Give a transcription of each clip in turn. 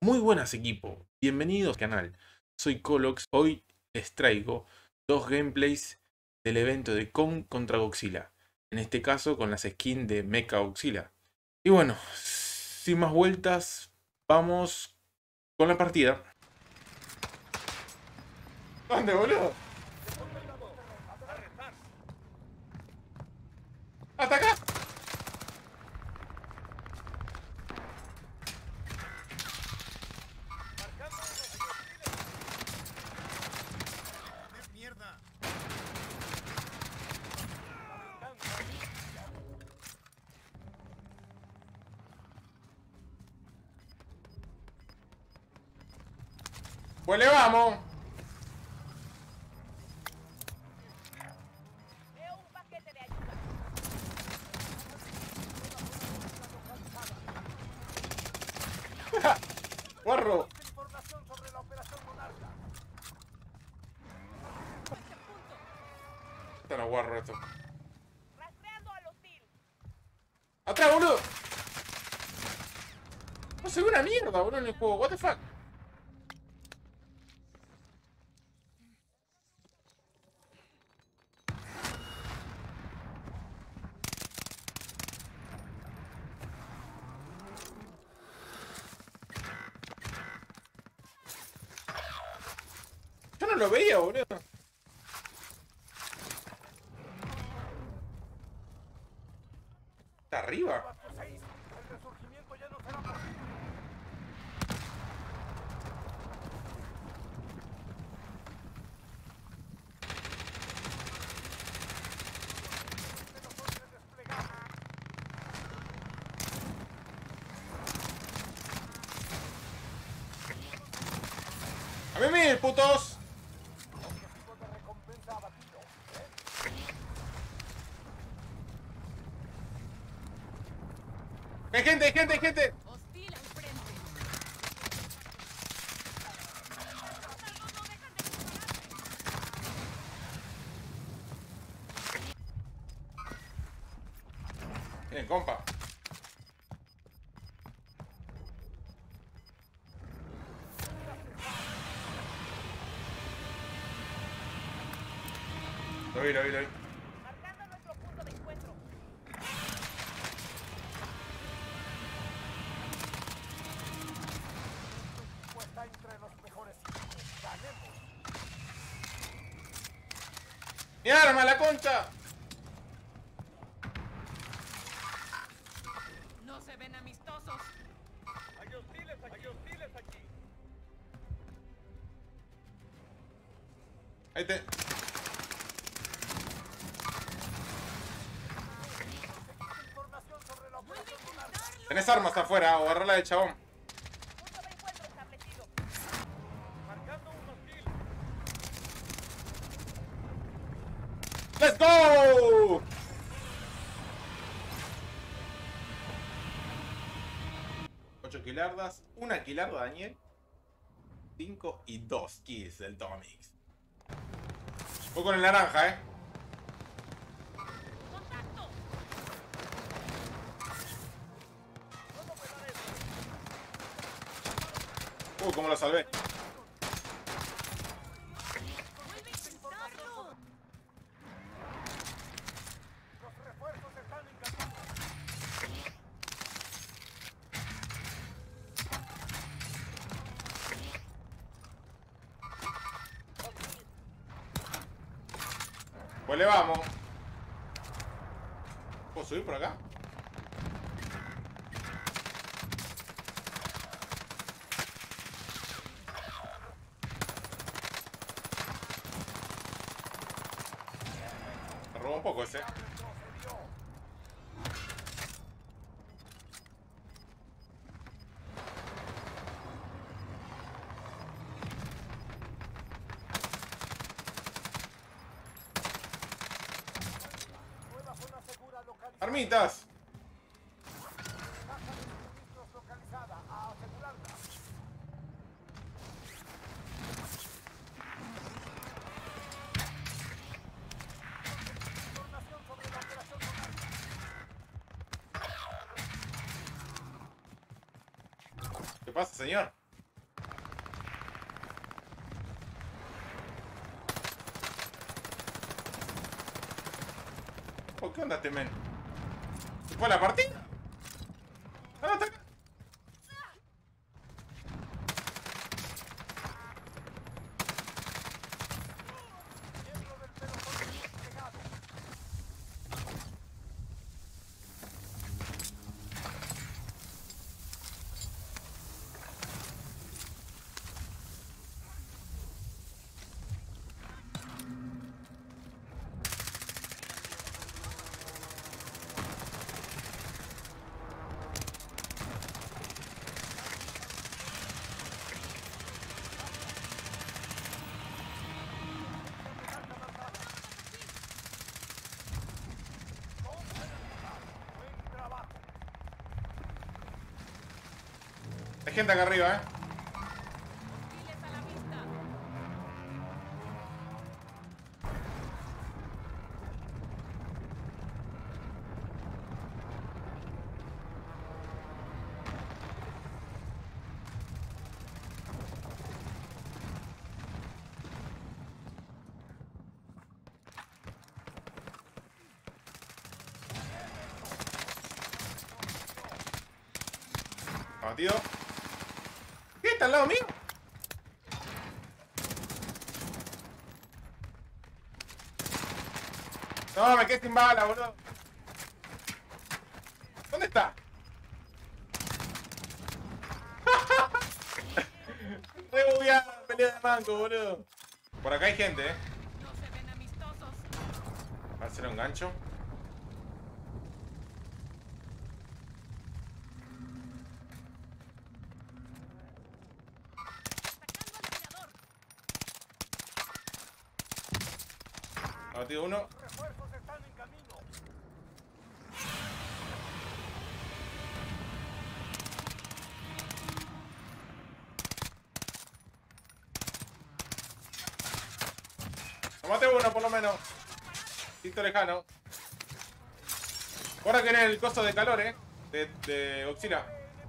Muy buenas equipo, bienvenidos al canal, soy Colox. Hoy les traigo dos gameplays del evento de Kong contra Godzilla, en este caso con las skins de Mecha Godzilla. Y bueno, sin más vueltas, vamos con la partida. ¿Dónde, boludo? ¡Ataca! Pues le vamos. Guarro. Esto no guarro esto. ¡Atrás, boludo! No se ve una mierda, boludo, en el juego. What the fuck. Yo no lo veía, boludo. ¿Está arriba? ¡A mí, putos! ¡Hay gente, hay gente, hay gente! Hostil al frente. Miren, compa. Lo vi, lo vi, lo vi. Marcando nuestro punto de encuentro. Está entre los mejores equipos. Ganemos. ¡Mi arma, la concha! No se ven amistosos. Hay hostiles aquí. Ahí te... Información sobre la operación lunar. Tenés armas afuera, o agarrala de chabón. Punto de encuentro establecido. Marcando un hostil. ¡Let's go! Ocho killardas, una killarda Daniel, 5 y 2 kills del Tomix. Voy con el naranja, ¡Contacto! Cómo lo salvé. ¡Vuelve a intentarlo! Los refuerzos están en camino. Pues le vamos. ¿Puedo subir por acá? Me robó un poco ese. Nueva zona segura localizada. ¡Armitas! Caja de suministros localizada. A asegurarla. Información sobre la operación lunar. ¿Qué pasa, señor? ¿Por qué onda este men? ¿Se fue a la partida? Ah, no, está acá. Miembro del pelotón desplegado. Buen trabajo. Hay gente acá arriba, Hostiles a la vista. Abatido. ¿Qué? ¿Está al lado mío? No, me quedé sin bala, boludo. ¿Dónde está? Re bugueada la pelea de manco, boludo. Por acá hay gente, No se ven amistosos. A ver si lo engancho. Atacando al tirador. Abatido uno. Refuerzos están en camino. Lo maté uno por lo menos. Tito lejano. Ahora que en el costo de calor, de Godzilla.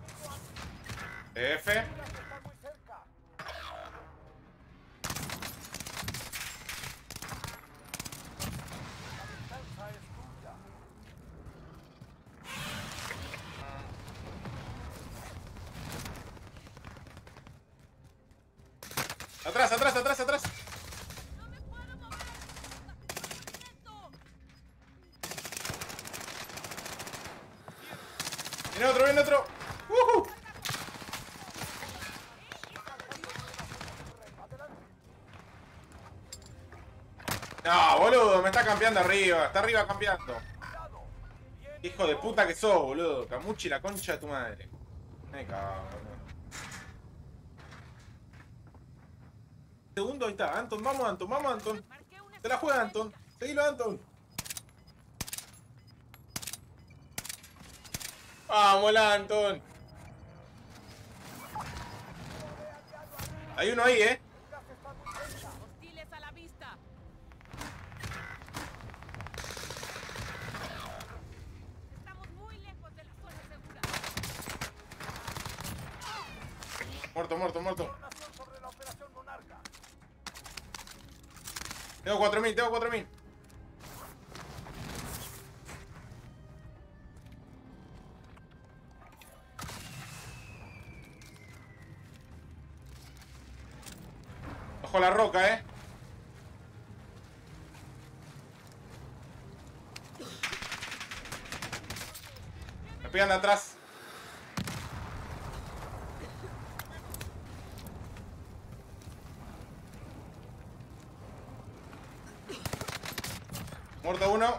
F. Está muy cerca. La venganza es tuya. Atrás, atrás, atrás, atrás. No me puedo mover. ¡Lento! Viene otro, viene otro. No, boludo, me está campeando arriba. Está arriba campeando. Hijo de puta que sos, boludo. Camuchi, la concha de tu madre. Me cago, boludo. Segundo, ahí está. Anton, vamos, Anton, vamos, Anton. Marqué una Te la juega, Anton. Seguilo, Anton. Vamos, el Anton. Hay uno ahí, Hostiles a la vista. Estamos muy lejos de la zona segura. Muerto, muerto, muerto. Información sobre la operación Monarca. Tengo 4000, tengo 4000. Bajo la roca, Me pegan de atrás. Muerto uno.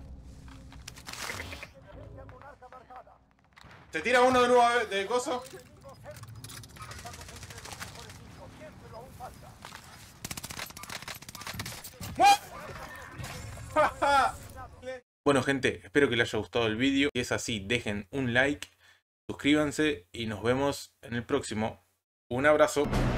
Presencia Monarca marcada. Se tira uno de nuevo de coso. Enemigo cerca. Estamos entre los mejores 5. Bien, pero aún falta. Bueno, gente, espero que les haya gustado el vídeo. Si es así, dejen un like, suscríbanse y nos vemos en el próximo. Un abrazo.